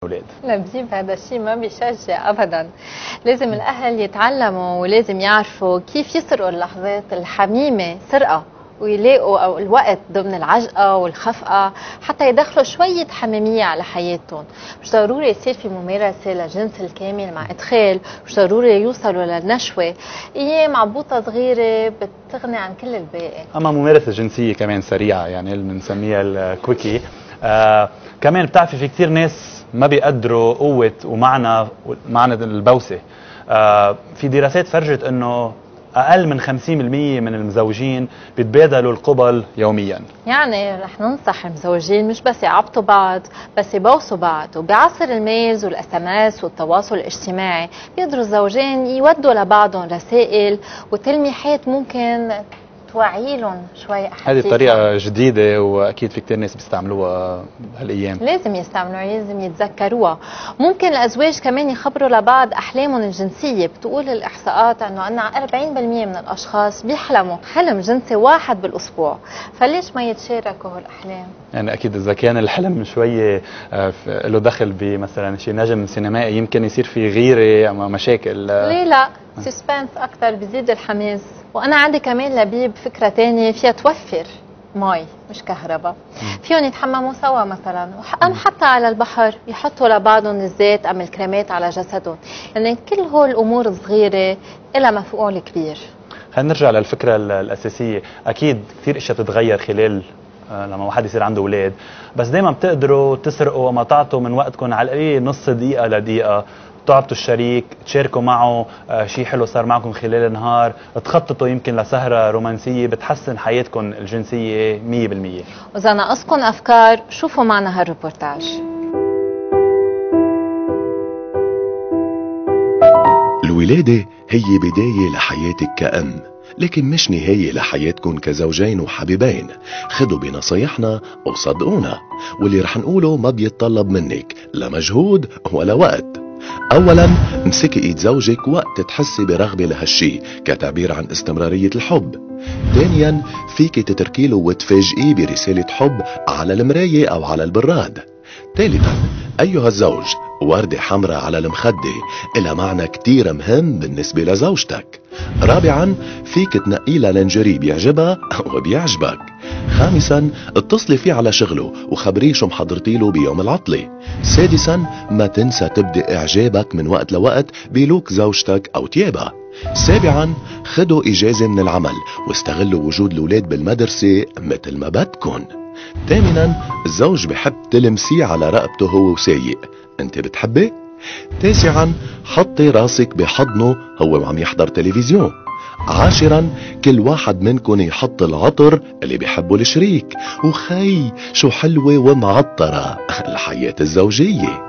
الأولاد. لبيب هذا الشيء ما بيشجع ابدا. لازم الاهل يتعلموا ولازم يعرفوا كيف يسرقوا اللحظات الحميمه سرقه، ويلاقوا الوقت ضمن العجقه والخفقه حتى يدخلوا شويه حميميه على حياتهم. مش ضروري يصير في ممارسه للجنس الكامل مع ادخال، مش ضروري يوصلوا للنشوه. ايام عبوطه صغيره بتغني عن كل الباقي. اما ممارسه جنسيه كمان سريعه، يعني اللي بنسميها الكويكي. كمان بتعرفي في كثير ناس ما بيقدروا قوه ومعنى البوسه. في دراسات فرجت انه اقل من 50% من المزوجين بيتبادلوا القبل يوميا. يعني رح ننصح المزوجين مش بس يعبطوا بعض، بس يبوسوا بعض. وبعصر الميلز والاس ام اس والتواصل الاجتماعي بيقدروا الزوجين يودوا لبعضهم رسائل وتلميحات ممكن توعي لهم شوي. هذه الطريقة جديدة وأكيد في كتير ناس بيستعملوها هالأيام. لازم يستعملوها، لازم يتذكروها. ممكن الأزواج كمان يخبروا لبعض أحلامهم الجنسية. بتقول الإحصاءات أنه عندنا 40% من الأشخاص بيحلموا حلم جنسي واحد بالأسبوع، فليش ما يتشاركوا هالأحلام؟ يعني أكيد إذا كان الحلم شوي له دخل بمثلا شي نجم سينمائي يمكن يصير في غيرة أو مشاكل. ليه لا؟ سسبنس أكثر بيزيد الحماس. وأنا عندي كمان لبيب فكرة تانية فيها توفر مي مش كهرباء. فيهم يتحمموا سوا مثلا، أم حتى على البحر يحطوا لبعضهم الزيت أم الكريمات على جسدهم. يعني كل هول الأمور الصغيرة لها مفعول كبير. خلينا نرجع للفكرة الأساسية. أكيد كثير أشياء بتتغير خلال لما واحد يصير عنده أولاد، بس دايما بتقدروا تسرقوا وما تعطوا من وقتكم على القليل نص دقيقة لدقيقة، تعبتوا الشريك، تشاركوا معه شيء حلو صار معكم خلال النهار، تخططوا يمكن لسهرة رومانسية بتحسن حياتكم الجنسية 100%. وإذا ناقصكم أفكار شوفوا معنا هالريبورتاج. الولادة هي بداية لحياتك كأم، لكن مش نهاية لحياتكم كزوجين وحبيبين. خدوا بنصايحنا وصدقونا، واللي رح نقوله ما بيتطلب منك لا مجهود ولا وقت. اولا، امسكي ايد زوجك وقت تحسي برغبة لهالشي كتعبير عن استمرارية الحب. ثانيا، فيك تتركي له وتفاجئيه برسالة حب على المراية او على البراد. ثالثا، ايها الزوج، وردة حمراء على المخدة إلها معنى كتير مهم بالنسبة لزوجتك. رابعا، فيك تنقيلها لنجري بيعجبها وبيعجبك. خامسا، اتصلي فيه على شغله وخبريه شو محضرتيله بيوم العطلة. سادسا، ما تنسى تبدأ إعجابك من وقت لوقت بلوك زوجتك أو تيابها. سابعا، خدوا إجازة من العمل واستغلوا وجود الأولاد بالمدرسة مثل ما بدكن. ثامنا، الزوج بحب تلمسيه على رقبته هو وسايق، انت بتحبي؟ تاسعا، حطي راسك بحضنه هو وعم يحضر تلفزيون. عاشرا، كل واحد منكم يحط العطر اللي بيحبه الشريك. وخي شو حلوة ومعطرة الحياة الزوجية.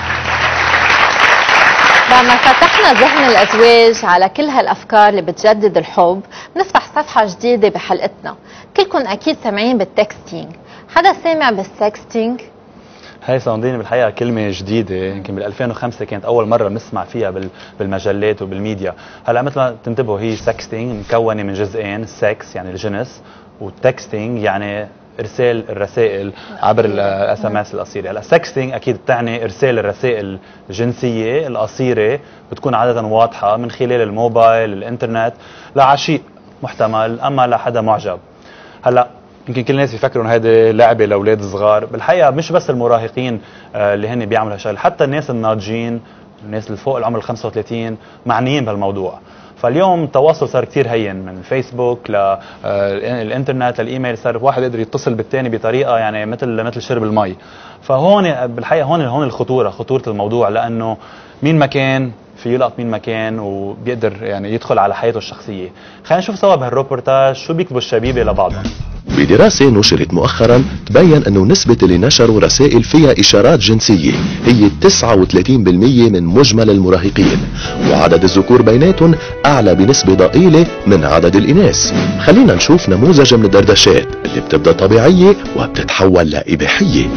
بعد ما فتحنا ذهن الأزواج على كل هالأفكار اللي بتجدد الحب، نفتح صفحة جديدة بحلقتنا. كلكم أكيد سامعين بالتكستينج. حدا سامع بالسكستينج؟ هاي صندين بالحقيقة كلمة جديدة، يمكن بال 2005 كانت أول مرة بنسمع فيها بالمجلات وبالميديا. هلا مثل ما تنتبهوا هي سكستينج مكونة من جزئين، سكس يعني الجنس، وتكستينج يعني إرسال الرسائل عبر الاس ام اس القصيرة. هلا سكستينج أكيد بتعني إرسال الرسائل الجنسية القصيرة، بتكون عادة واضحة من خلال الموبايل، الإنترنت، لعشيق محتمل أما لحدا معجب. هلا يمكن كل الناس يفكروا ان هذه لعبه لاولاد صغار، بالحقيقه مش بس المراهقين اللي هن بيعملوا هالشغله، حتى الناس الناضجين، الناس اللي فوق العمر 35 معنيين بهالموضوع. فاليوم التواصل صار كثير هين، من الفيسبوك للانترنت للايميل، صار واحد يقدر يتصل بالثاني بطريقه يعني مثل شرب المي. فهون بالحقيقه هون خطوره الموضوع، لانه مين ما كان في يلقط مين ما كان وبيقدر يعني يدخل على حياته الشخصيه. خلينا نشوف سوا بهالروبورتاج شو بيكتبوا الشبيبه لبعضهم. بدراسة نشرت مؤخرا تبين أنه نسبة اللي نشروا رسائل فيها إشارات جنسية هي 39% من مجمل المراهقين، وعدد الذكور بيناتهم أعلى بنسبة ضئيلة من عدد الإناث. خلينا نشوف نموذج من الدردشات اللي بتبدأ طبيعية وبتتحول لإباحية.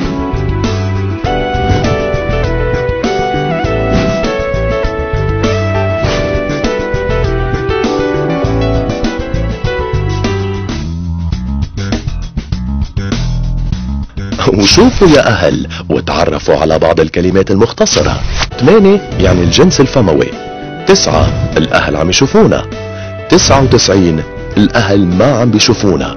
شوفوا يا أهل وتعرفوا على بعض الكلمات المختصرة. 8 يعني الجنس الفموي. 9 الأهل عم يشوفونا. 99 الأهل ما عم بيشوفونا.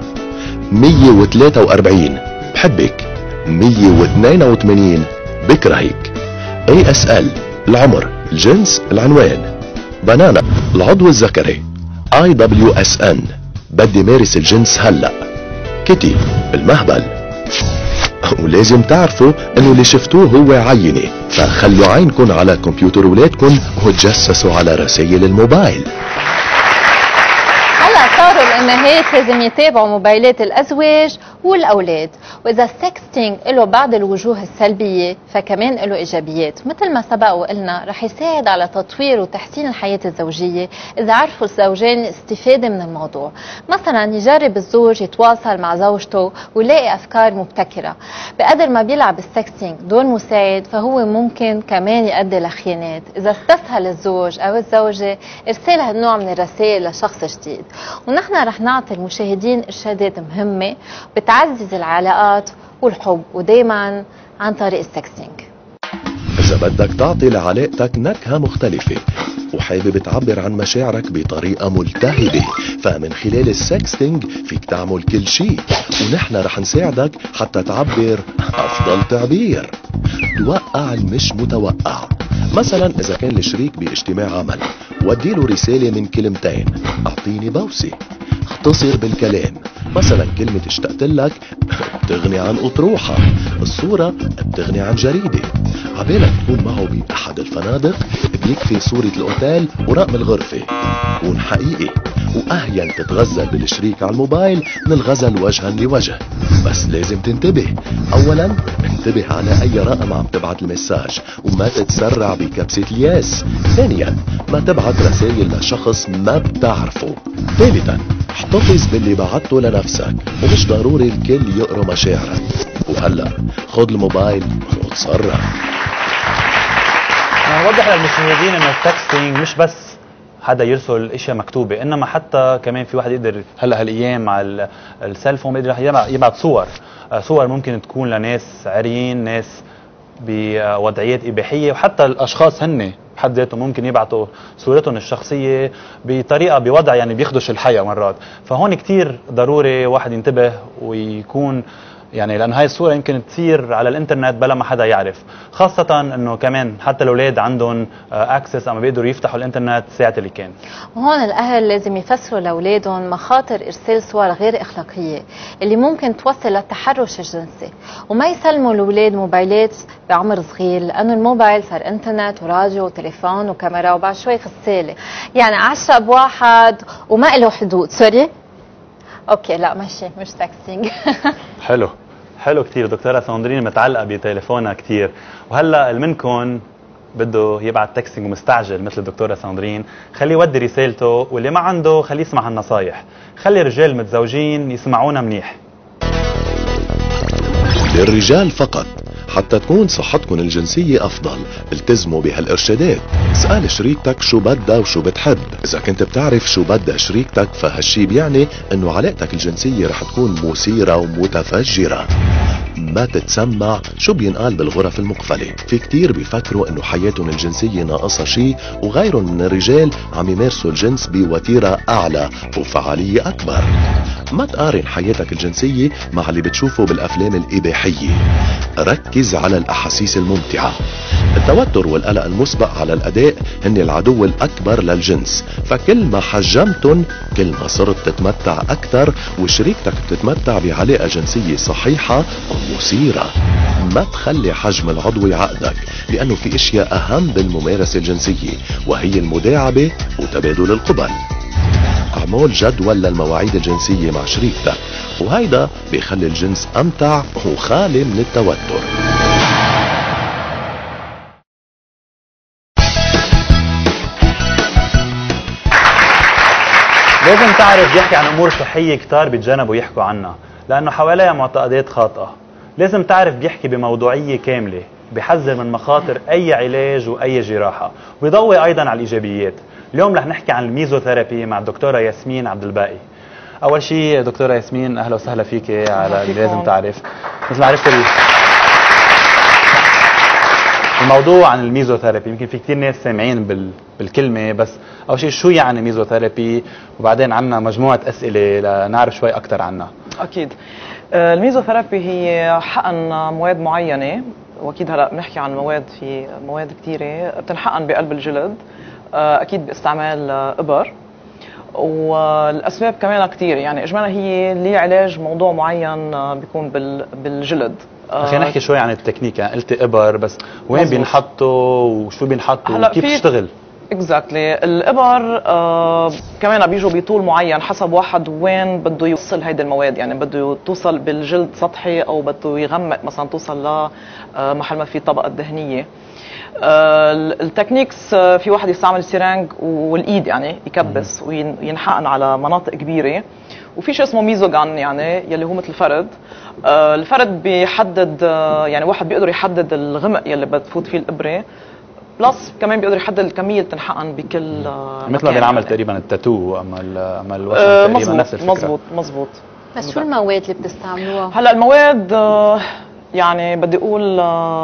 143 بحبك. 182 بكرهك. ASL العمر، الجنس، العنوان. بنانا العضو الذكري. IWSN بدي مارس الجنس هلأ. كيتي المهبل. ولازم تعرفوا انه اللي شفتوه هو عينة، فخلوا عينكم على كمبيوتر ولادكم وتجسسوا على رسائل الموبايل. هلا صاروا الامهات لازم يتابعوا موبايلات الازواج والاولاد، واذا السكستينج له بعض الوجوه السلبيه فكمان له ايجابيات، مثل ما سبق وقلنا رح يساعد على تطوير وتحسين الحياه الزوجيه اذا عرفوا الزوجين الاستفاده من الموضوع. مثلا يجرب الزوج يتواصل مع زوجته ويلاقي افكار مبتكره. بقدر ما بيلعب السكستينج دور مساعد فهو ممكن كمان يؤدي لخيانات اذا استسهل الزوج او الزوجه ارسال هالنوع من الرسائل لشخص جديد. ونحن رح نعطي المشاهدين ارشادات مهمه بتعزز العلاقات والحب، ودايما عن طريق السكستينج. إذا بدك تعطي لعلاقتك نكهة مختلفة وحابب تعبر عن مشاعرك بطريقة ملتهبة، فمن خلال السكستينج فيك تعمل كل شيء، ونحن رح نساعدك حتى تعبر أفضل تعبير. توقع المش متوقع. مثلا إذا كان الشريك باجتماع عمل وديله رسالة من كلمتين: أعطيني بوسة. اختصر بالكلام. مثلا كلمة اشتقت لك بتغني عن أطروحة، الصورة بتغني عن جريدة. عبالك تكون معه بأحد الفنادق بيكفي صورة الأوتيل ورقم الغرفة. كون حقيقي، وأهين تتغزل بالشريك على الموبايل من الغزل وجها لوجه. بس لازم تنتبه. أولا انتبه على أي رقم عم تبعت المساج وما تتسرع بكبسة الياس. ثانيا ما تبعت رسائل لشخص ما بتعرفه. ثالثا احتفظ باللي بعته لنفسك، ومش ضروري الكل يقرأ مشاعرك. وهلا خد الموبايل وتصرف. نوضح للمشاهدين انه التكستينج مش بس حدا يرسل اشياء مكتوبه، انما حتى كمان في واحد يقدر هلا هالايام مع السيلفون بيقدر يبعت صور ممكن تكون لناس عرين، ناس بوضعيات اباحيه، وحتى الاشخاص هن بحد ذاتهم ممكن يبعتوا صورتهم الشخصيه بطريقه بوضع يعني بيخدش الحياه مرات. فهون كتير ضروري واحد ينتبه ويكون يعني، لأن هاي الصورة يمكن تصير على الانترنت بلا ما حدا يعرف، خاصة انه كمان حتى الأولاد عندهم اكسس اما بيقدروا يفتحوا الانترنت ساعة اللي كان. وهون الأهل لازم يفسروا لأولادهم مخاطر إرسال صور غير إخلاقية اللي ممكن توصل للتحرش الجنسي، وما يسلموا الأولاد موبايلات بعمر صغير، لأنه الموبايل صار انترنت وراديو وتليفون وكاميرا وبعد شوي غسالة، يعني 10 بواحد وما له حدود. سوري اوكي لا ماشي مش تكستينج. حلو كتير دكتورة ساندرين، متعلقة بتليفونها كتير. وهلا اللي منكم بده يبعت تكستينج ومستعجل مثل الدكتورة ساندرين، خليه يودي رسالته، واللي ما عنده خليه يسمع هالنصايح. خلي الرجال متزوجين يسمعونا منيح. للرجال فقط، حتى تكون صحتكم الجنسية أفضل التزموا بهالإرشادات. اسأل شريكتك شو بدها وشو بتحب. إذا كنت بتعرف شو بدها شريكتك فهالشي بيعني إنه علاقتك الجنسية رح تكون مثيرة ومتفجرة. ما تتسمع شو بينقال بالغرف المقفلة. في كتير بيفكروا إنه حياتهم الجنسية ناقصها شي، وغيرهم من الرجال عم يمارسوا الجنس بوتيرة أعلى وفعالية أكبر. ما تقارن حياتك الجنسية مع اللي بتشوفه بالأفلام الإباحية. ركز على الأحاسيس الممتعة. التوتر والقلق المسبق على الأداء هن العدو الأكبر للجنس، فكل ما حجمتن كل ما صرت تتمتع أكثر، وشريكتك بتتمتع بعلاقة جنسية صحيحة ومثيرة. ما تخلي حجم العضو يعقدك، لأنه في أشياء أهم بالممارسة الجنسية، وهي المداعبة وتبادل القبل. اعمل جدول للمواعيد الجنسية مع شريكتك، وهيدا بيخلي الجنس أمتع وخالي من التوتر. لازم تعرف يحكي عن أمور صحية كتار بيتجنبوا يحكوا عنها، لأنه حواليها معتقدات خاطئة. لازم تعرف بيحكي بموضوعية كاملة، بيحذر من مخاطر أي علاج وأي جراحة، ويضوي أيضا على الإيجابيات. اليوم رح نحكي عن الميزوثيرابي مع الدكتورة ياسمين عبد الباقي. اول شيء دكتوره ياسمين، اهلا وسهلا فيك على اللي لازم تعرف. مثل ما عرفت الموضوع عن الميزوثيرابي، يمكن في كثير ناس سامعين بالكلمه، بس اول شيء شو يعني ميزوثيرابي، وبعدين عندنا مجموعه اسئله لنعرف شوي اكثر عنها. اكيد. الميزوثيرابي هي حقن مواد معينه، واكيد هلا بنحكي عن مواد، في مواد كثيره بتنحقن بقلب الجلد، اكيد باستعمال ابر، والاسباب كمان كثير، يعني اجمالا هي لعلاج موضوع معين بيكون بالجلد. خلينا نحكي شوي عن التكنيك، يعني قلت ابر، بس وين بينحطوا وشو بينحطوا وكيف بتشتغل؟ اكزاكتلي. الابر كمان بيجوا بطول معين حسب واحد وين بده يوصل هيدي المواد، يعني بده توصل بالجلد سطحي او بده يغمق مثلا توصل لمحل ما في طبقه دهنيه. التكنيكس في واحد يستعمل سيرانج والايد، يعني يكبس وينحقن على مناطق كبيره، وفي شيء اسمه ميزوغان يعني يلي هو مثل فرد. الفرد بيحدد، يعني واحد بيقدر يحدد الغمق يلي بتفوت فيه الابره، بلس كمان بيقدر يحدد الكميه اللي تنحقن بكل مثل ما بينعمل يعني تقريبا التاتو اما الوشم تقريبا نفس الفكره. مظبوط. بس شو المواد اللي بتستعملوها؟ هلا المواد يعني بدي اقول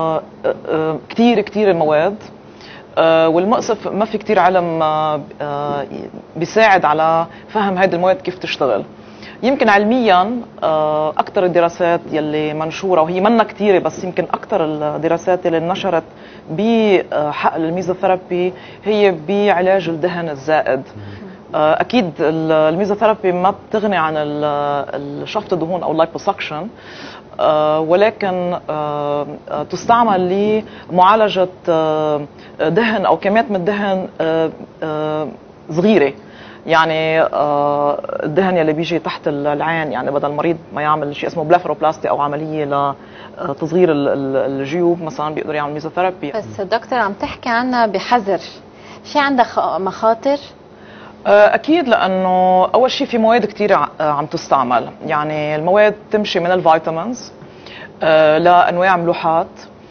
كثير المواد، والمؤسف ما في كثير علم بيساعد على فهم هذه المواد كيف تشتغل. يمكن علميا اكثر الدراسات يلي منشوره، وهي منا كثيره، بس يمكن اكثر الدراسات اللي نشرت بحقل الميزوثيرابي هي بعلاج الدهن الزائد. اكيد الميزوثيرابي ما بتغني عن شفط الدهون او اللايبوسكشن، ولكن تستعمل لمعالجه دهن او كميات من الدهن صغيره، يعني الدهن يلي بيجي تحت العين، يعني بدل المريض ما يعمل شيء اسمه بلافروبلاستي او عمليه لتصغير الجيوب مثلا بيقدر يعمل ميزوثيرابي. بس دكتور عم تحكي عنها بحذر، في عندها مخاطر؟ اكيد، لانه اول شيء في مواد كثير عم تستعمل، يعني المواد تمشي من الفيتامينز لانواع ملوحات،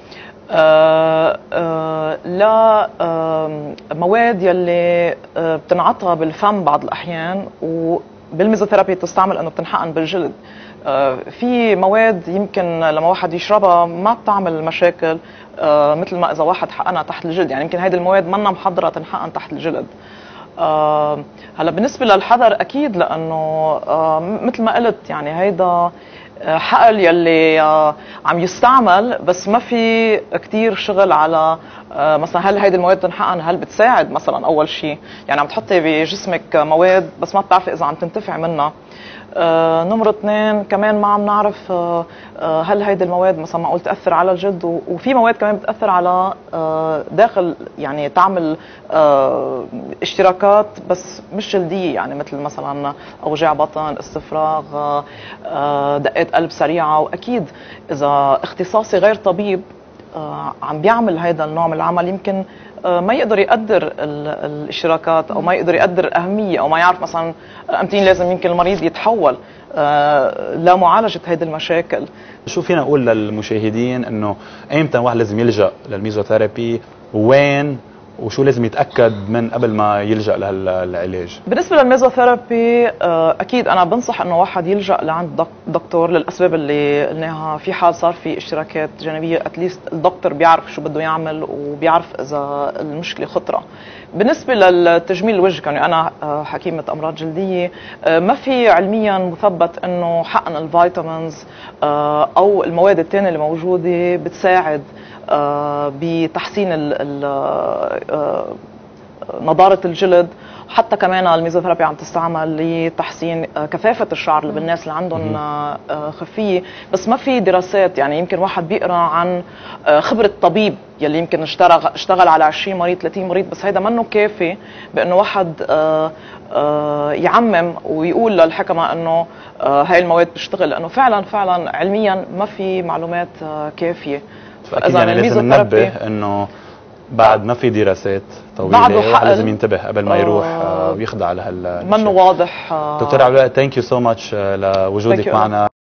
لا مواد يلي بتنعطى بالفم بعض الاحيان، وبالميزوثيرابي تستعمل انه بتنحقن بالجلد. في مواد يمكن لما واحد يشربها ما بتعمل مشاكل مثل ما اذا واحد حقنها تحت الجلد، يعني يمكن هيدي المواد منا محضره تنحقن تحت الجلد. هلا بالنسبه للحذر اكيد، لانه مثل ما قلت يعني هيدا حقل يلي عم يستعمل، بس ما في كتير شغل على مثلا هل هيدي المواد تنحقن، هل بتساعد مثلا. اول شيء يعني عم تحطي بجسمك مواد بس ما بتعرفي اذا عم تنتفع منها. نمرة 2 كمان ما عم نعرف هل هيدي المواد مثلا معقول تأثر على الجلد، وفي مواد كمان بتأثر على داخل، يعني تعمل اشتراكات بس مش جلدية، يعني مثل مثلا أوجاع بطن، استفراغ، دقات قلب سريعة. وأكيد إذا اختصاصي غير طبيب عم بيعمل هذا النوع من العمل يمكن ما يقدر يقدر الاشتراكات، او ما يقدر يقدر اهميه، او ما يعرف مثلا امتين لازم يمكن المريض يتحول لمعالجه هذه المشاكل. شو فينا نقول للمشاهدين انه ايمتى واحد لازم يلجا للميزوثيرابي، وين، وشو لازم يتاكد من قبل ما يلجا لهالعلاج؟ بالنسبه للميزوثيرابي اكيد انا بنصح انه واحد يلجا لعند دكتور للاسباب اللي قلناها. في حال صار في اشتراكات جانبيه اتليست الدكتور بيعرف شو بده يعمل وبيعرف اذا المشكله خطره. بالنسبه للتجميل الوجه، يعني انا حكيمه امراض جلديه، ما في علميا مثبت انه حقن الفيتامينز او المواد الثانيه اللي موجوده بتساعد بتحسين نضارة الجلد. حتى كمان الميزوثيرابي عم تستعمل لتحسين كثافة الشعر اللي بالناس اللي عندهم خفية، بس ما في دراسات. يعني يمكن واحد بيقرا عن خبرة طبيب يلي يمكن اشتغل على 20 مريض 30 مريض، بس هيدا منه كافي بانه واحد يعمم ويقول للحكمة انه هاي المواد بتشتغل، لانه فعلا علميا ما في معلومات كافية. فاذا يعني لازم ننبه انه بعد ما في دراسات طويله لازم ينتبه قبل ما يروح ويخضع لهال منه واضح. دكتور عبد الوهاب، ثانك يو سو ماتش لوجودك معنا.